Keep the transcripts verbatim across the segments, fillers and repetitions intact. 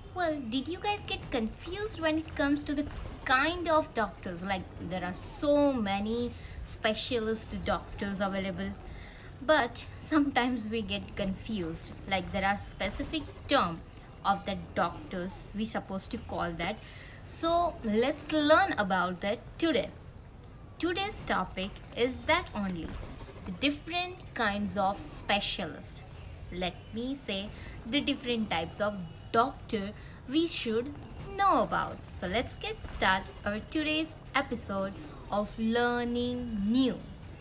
Well, did you guys get confused when it comes to the kind of doctors? Like, there are so many specialist doctors available, but sometimes we get confused. Like, there are specific term of the doctors we supposed to call that. So let's learn about that today. Today's topic is that only the different kinds of specialists. Let me say the different types of doctor we should know about. So let's get started our today's episode of Learning New.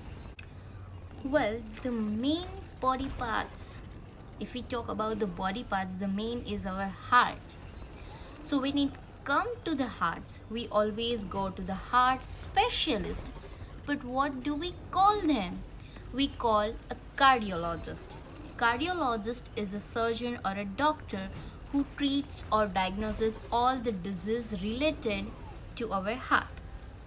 Well, the main body parts, if we talk about the body parts, the main is our heart. So when it comes to the hearts, we always go to the heart specialist. But what do we call them? We call a cardiologist. Cardiologist is a surgeon or a doctor who treats or diagnoses all the disease related to our heart.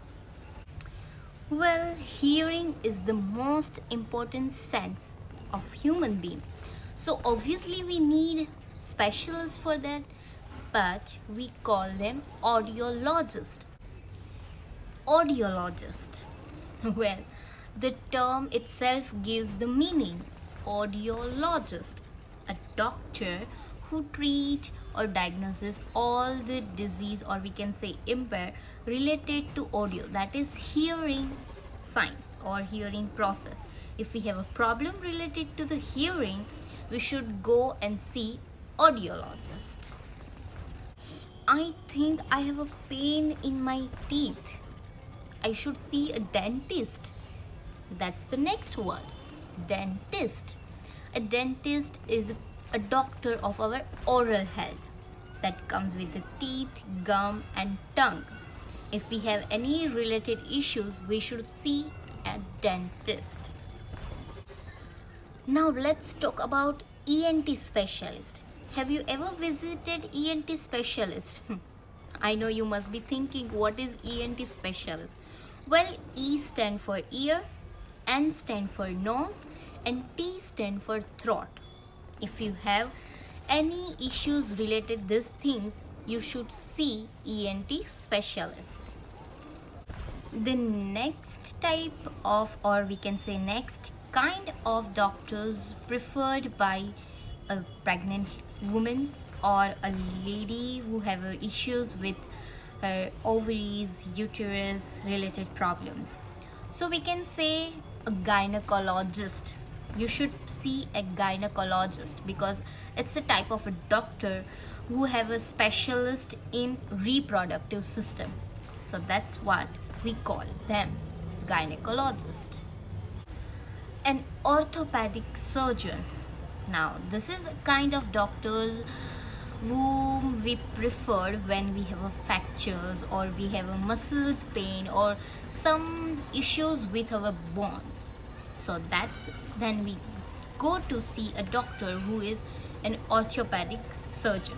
Well, hearing is the most important sense of human being. So obviously we need specialists for that, but we call them audiologist. Audiologist. Well, the term itself gives the meaning. Audiologist, a doctor who treats or diagnoses all the disease, or we can say impair, related to audio, that is hearing science or hearing process. If we have a problem related to the hearing, we should go and see audiologist. I think I have a pain in my teeth. I should see a dentist. That's the next word, dentist. A dentist is a doctor of our oral health that comes with the teeth, gum and tongue. If we have any related issues, we should see a dentist. Now let's talk about E N T specialist. Have you ever visited E N T specialist? I know you must be thinking, what is E N T specialist? Well, E stand for ear, N stand for nose and T stand for throat. If you have any issues related to these things, you should see E N T specialist. The next type of, or we can say next kind of doctors preferred by a pregnant woman or a lady who have issues with her ovaries, uterus related problems. So we can say a gynecologist. You should see a gynecologist because it's a type of a doctor who have a specialist in reproductive system. So that's what we call them, gynecologist. An orthopedic surgeon. Now this is a kind of doctors whom we prefer when we have a fractures or we have a muscles pain or some issues with our bones. So that's then we go to see a doctor who is an orthopedic surgeon.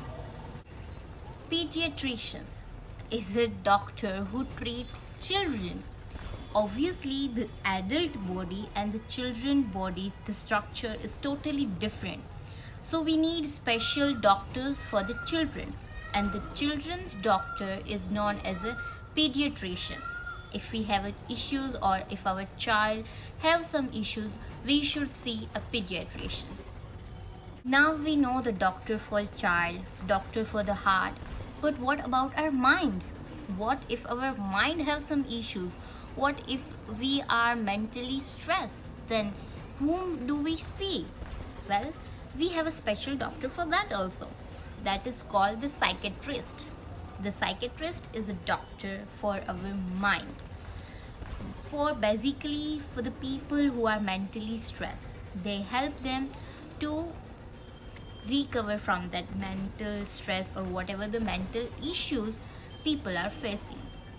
Pediatricians is a doctor who treats children. Obviously the adult body and the children bodies, the structure is totally different. So we need special doctors for the children, and the children's doctor is known as a pediatrician. If we have issues or if our child have some issues, we should see a pediatrician. Now we know the doctor for child, doctor for the heart, but what about our mind? What if our mind have some issues? What if we are mentally stressed? Then whom do we see? Well, we have a special doctor for that also. That is called the psychiatrist. The psychiatrist is a doctor for our mind. For basically for the people who are mentally stressed. They help them to recover from that mental stress or whatever the mental issues people are facing.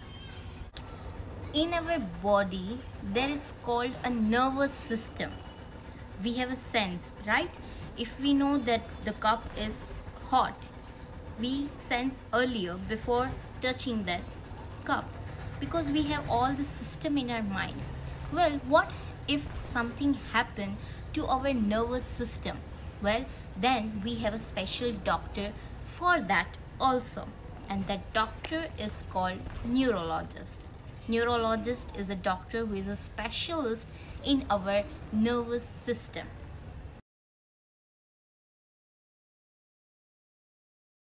In our body, there is called a nervous system. We have a sense, right? If we know that the cup is hot, we sense earlier before touching that cup because we have all the system in our mind. Well, what if something happened to our nervous system? Well, then we have a special doctor for that also, and that doctor is called neurologist. Neurologist is a doctor who is a specialist in our nervous system.